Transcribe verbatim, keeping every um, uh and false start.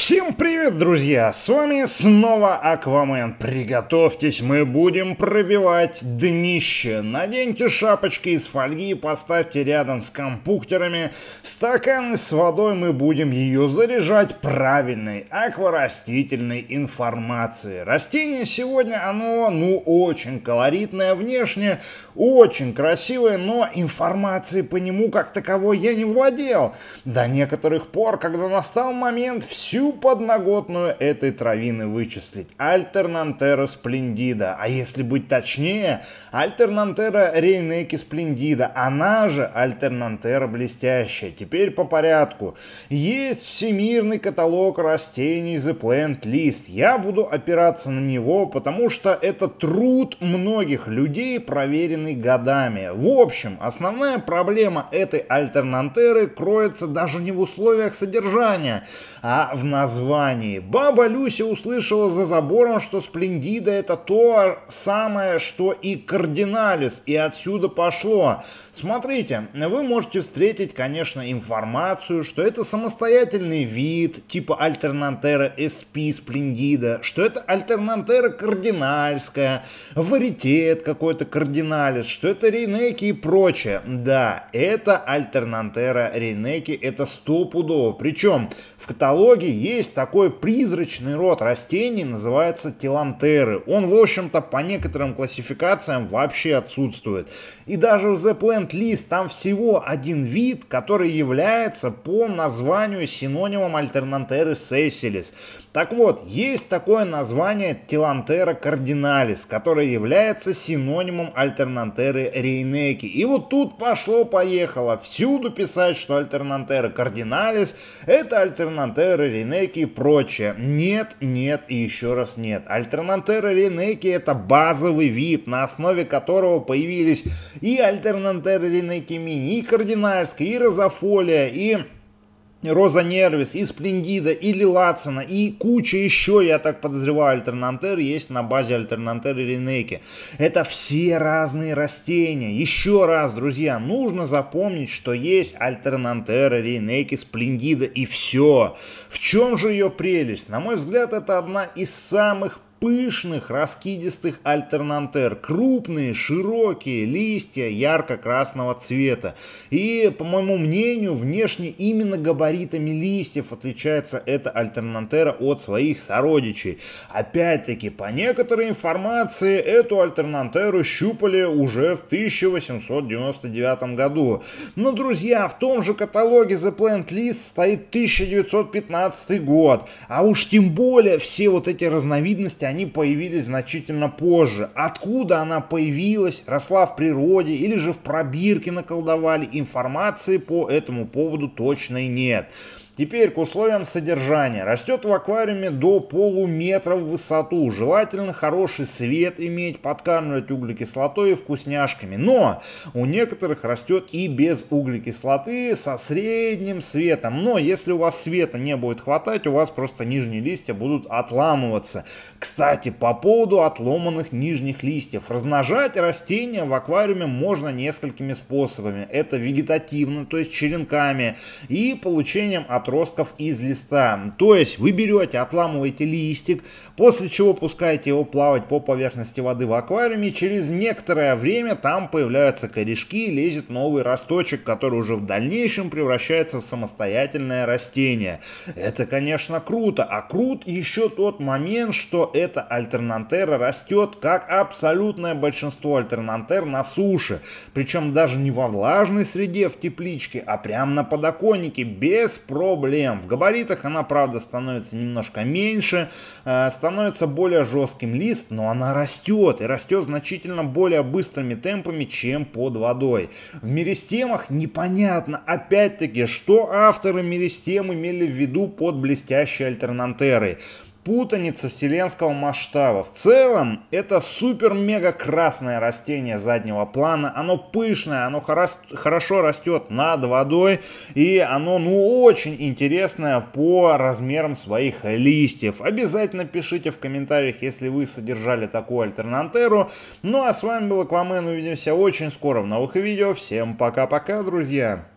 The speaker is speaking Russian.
Всем привет, друзья! С вами снова Аквамен. Приготовьтесь, мы будем пробивать днище. Наденьте шапочки из фольги, поставьте рядом с компьютерами стаканы с водой, мы будем ее заряжать правильной акварастительной информацией. Растение сегодня, оно, ну, очень колоритное внешне, очень красивое, но информации по нему как таковой я не владел. До некоторых пор, когда настал момент всю подноготную этой травины вычислить. Альтернантера сплендида, а если быть точнее, Альтернантера рейнеки сплендида, она же Альтернантера блестящая. Теперь по порядку. Есть всемирный каталог растений The Plant List. Я буду опираться на него, потому что это труд многих людей, проверенный годами. В общем, основная проблема этой Альтернантеры кроется даже не в условиях содержания, а в названии. Баба Люся услышала за забором, что сплендида это то самое, что и кардиналис, и отсюда пошло. Смотрите, вы можете встретить, конечно, информацию, что это самостоятельный вид, типа Альтернантера эс пи сплендида, что это Альтернантера кардинальская, варитет какой-то кардиналис, что это рейнеки и прочее. Да, это Альтернантера рейнеки, это стопудово. Причем в каталоге есть такой призрачный род растений, называется телантеры. Он, в общем-то, по некоторым классификациям вообще отсутствует. И даже в The Plant List там всего один вид, который является по названию синонимом Альтернантеры сессилис. Так вот, есть такое название Телантера кардиналис, которое является синонимом Альтернантеры рейнеки. И вот тут пошло-поехало. Всюду писать, что Альтернантера кардиналис это Альтернантера рейнеки и прочее. Нет, нет и еще раз нет. Альтернантера рейнеки это базовый вид, на основе которого появились и Альтернантера рейнеки мини, и кардинальская, и розофолия, и Роза Нервис, и Сплендида, и Лилацина, и куча еще, я так подозреваю, альтернантер есть на базе Альтернантеры рейнеки. Это все разные растения. Еще раз, друзья, нужно запомнить, что есть Альтернантера рейнеки Сплендида, и все. В чем же ее прелесть? На мой взгляд, это одна из самых пышных, раскидистых альтернантер. Крупные, широкие листья ярко-красного цвета. И, по моему мнению, внешне именно габаритами листьев отличается эта альтернантера от своих сородичей. Опять-таки, по некоторой информации, эту альтернантеру щупали уже в тысяча восемьсот девяносто девятом году. Но, друзья, в том же каталоге The Plant List стоит тысяча девятьсот пятнадцатый год. А уж тем более все вот эти разновидности они появились значительно позже. Откуда она появилась, росла в природе или же в пробирке наколдовали, информации по этому поводу точной нет. Теперь к условиям содержания. Растет в аквариуме до полуметра в высоту. Желательно хороший свет иметь, подкармливать углекислотой и вкусняшками. Но у некоторых растет и без углекислоты, со средним светом. Но если у вас света не будет хватать, у вас просто нижние листья будут отламываться. Кстати, по поводу отломанных нижних листьев. Размножать растения в аквариуме можно несколькими способами. Это вегетативно, то есть черенками, и получением от отростков из листа. То есть вы берете, отламываете листик, после чего пускаете его плавать по поверхности воды в аквариуме. Через некоторое время там появляются корешки, лезет новый росточек, который уже в дальнейшем превращается в самостоятельное растение. Это, конечно, круто. А крут еще тот момент, что эта альтернантера растет, как абсолютное большинство альтернантер, на суше. Причем даже не во влажной среде в тепличке, а прямо на подоконнике, без проблем. Проблем. В габаритах она, правда, становится немножко меньше, э, становится более жестким лист, но она растет, и растет значительно более быстрыми темпами, чем под водой. В меристемах непонятно, опять-таки, что авторы меристем имели в виду под блестящей альтернантерой. Путаница вселенского масштаба. В целом, это супер-мега красное растение заднего плана. Оно пышное, оно хорошо растет над водой. И оно, ну, очень интересное по размерам своих листьев. Обязательно пишите в комментариях, если вы содержали такую альтернантеру. Ну, а с вами был Аквамен. Увидимся очень скоро в новых видео. Всем пока-пока, друзья.